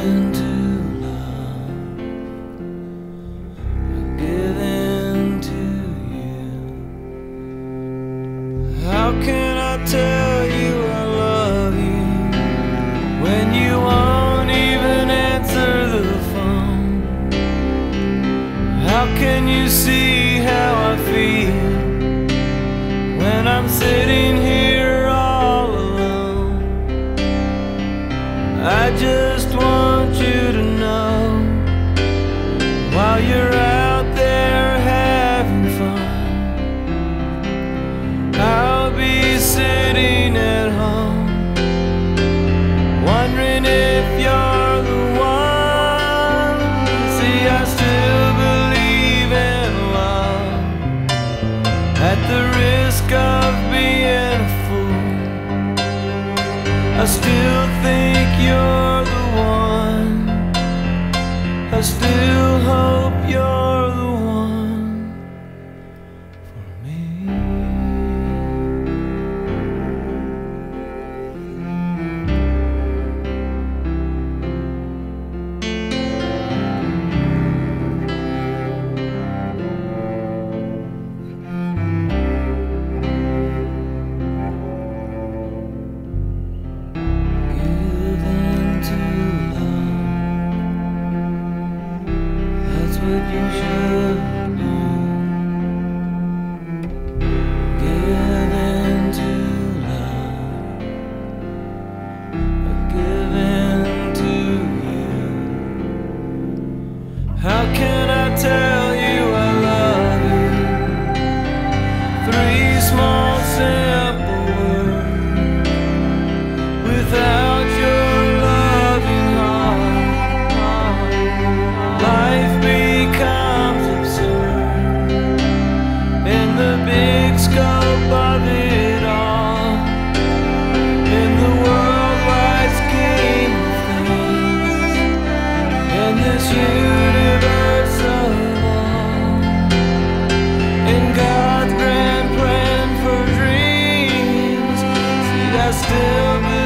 to love, given to you. How can I tell you I love you when you won't even answer the phone? How can you see how I feel when I'm sitting here all alone? I just want you to know, while you're out there having fun, I'll be sitting at home wondering if you're the one. See, I still believe in love, at the risk of being a fool. I still think you're the one. I still hope you're the one for me. What you should do, given to love, given to you. How can I tell you I love you? 3 small simple words. Without your loving heart, life becomes absurd in the big scope of it all, in the worldwide scheme of things, in this universe of all, in God's grand plan for dreams. See, I still believe